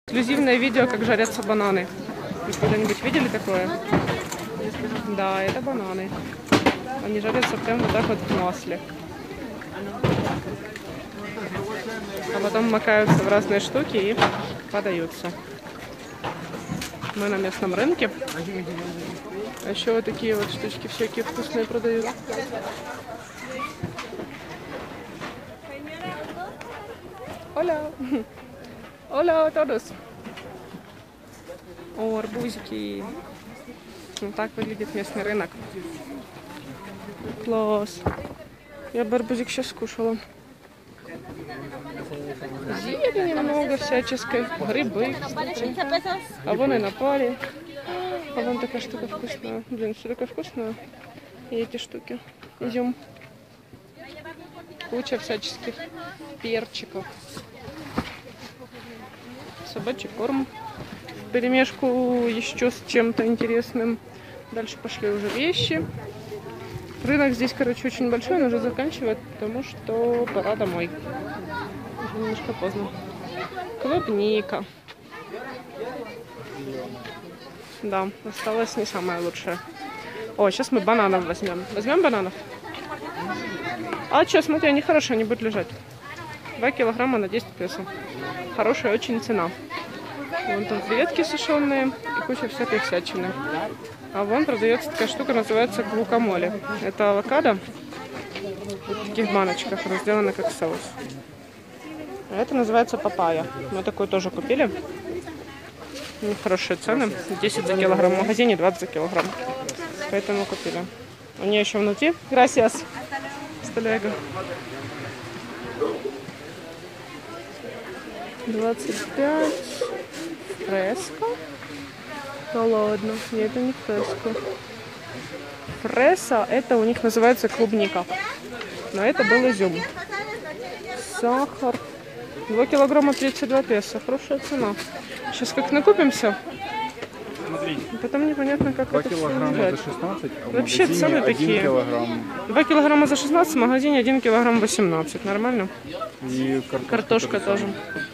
Эксклюзивное видео, как жарятся бананы. Вы когда-нибудь видели такое? Да, это бананы. Они жарятся прямо вот так вот в масле. А потом макаются в разные штуки и подаются. Мы на местном рынке. А еще вот такие вот штучки всякие вкусные продают. Hola. Hola a todos. О, арбузики. Вот так выглядит местный рынок. Класс. Я бы арбузик сейчас скушала. Зелени много всяческой. Грибы, кстати. А вон и на паре. А вон такая штука вкусная. Блин, все такое вкусное. И эти штуки. Изюм. Куча всяческих перчиков. Собачий корм. Перемешку еще с чем-то интересным. Дальше пошли уже вещи. Рынок здесь, короче, очень большой, он уже заканчивает, потому что пора домой. Уже немножко поздно. Клубника. Да, осталось не самое лучшее. О, сейчас мы бананов возьмем. Возьмем бананов? А что, смотри, они хорошие, они будут лежать. 2 килограмма на 10 песо. Хорошая очень цена. Вон там креветки сушеные и куча всякой всячины. А вон продается такая штука, называется гвакамоле. Это авокадо в таких баночках, разделано как соус. А это называется папайя. Мы такой тоже купили. У них хорошие цены. 10 за килограмм. В магазине 20 за килограмм. Поэтому купили. У нее еще внутри. Gracias. Столега. 25. Фреско. Да ладно. Нет, это не фреско. Фреса, это у них называется клубника. Но это был изюм. Сахар. 2 килограмма 32 песо. Хорошая цена. Сейчас как накупимся. Смотри. Потом непонятно, как 2 это все килограмма взять. за 16, а в Вообще магазине цены 1 такие. килограмм. 2 килограмма за 16, в магазине 1 килограмм 18. Нормально? И Картошка тоже.